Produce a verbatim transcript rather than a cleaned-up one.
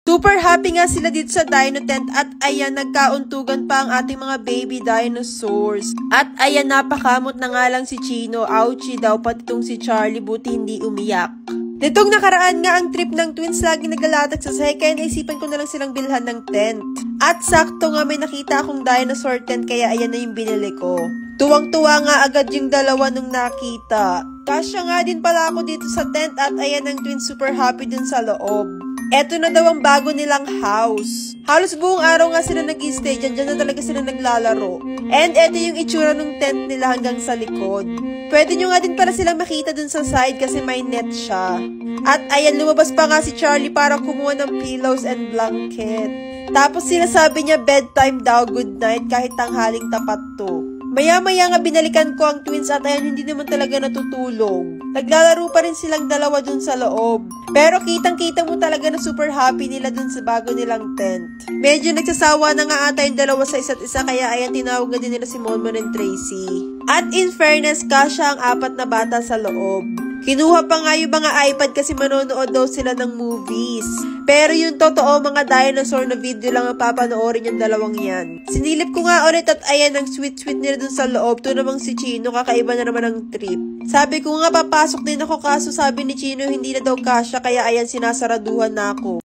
Super happy nga sila dito sa Dino Tent at ayan, nagkauntugan pa ang ating mga baby dinosaurs. At ayan, napakamot na nga lang si Chino. Ouchie daw, pati itong si Charlie, buti hindi umiyak. Nitong nakaraan nga ang trip ng twins, lagi naglalatag sa sahay, kaya naisipan ko na lang silang bilhan ng tent. At sakto nga may nakita akong dinosaur tent, kaya ayan na yung binili ko. Tuwang-tuwa nga agad yung dalawa nung nakita. Kasya nga din pala ako dito sa tent at ayan ang twins, super happy dun sa loob. Eto na daw ang bago nilang house. Halos buong araw nga sila nag-i-stay dyan, dyan na talaga sila naglalaro. And eto yung itsura ng tent nila hanggang sa likod. Pwede nyo nga din para silang makita dun sa side kasi may net siya. At ayan, lumabas pa nga si Charlie para kumuha ng pillows and blanket. Tapos sinasabi niya bedtime daw, good night, kahit tanghaling tapat to. Maya-maya nga binalikan ko ang twins at ayan, hindi naman talaga natutulog. Naglalaro pa rin silang dalawa dun sa loob. Pero kitang-kita mo talaga na super happy nila dun sa bago nilang tent. Medyo nagsasawa na nga ata yung dalawa sa isa't isa, kaya ayan, tinawag na din nila si Monmon and Tracy. At in fairness, kasya ang apat na bata sa loob. Kinuha pa nga yung mga iPad kasi manonood daw sila ng movies. Pero yung totoo mga dinosaur na video lang ang papanoorin yung dalawang yan. Sinilip ko nga ulit at ayan ang sweet-sweet nila dun sa loob. To namang si Chino, kakaiba na naman ang trip. Sabi ko nga papasok din ako kaso sabi ni Chino hindi na daw kasya, kaya ayan sinasaraduhan na ako.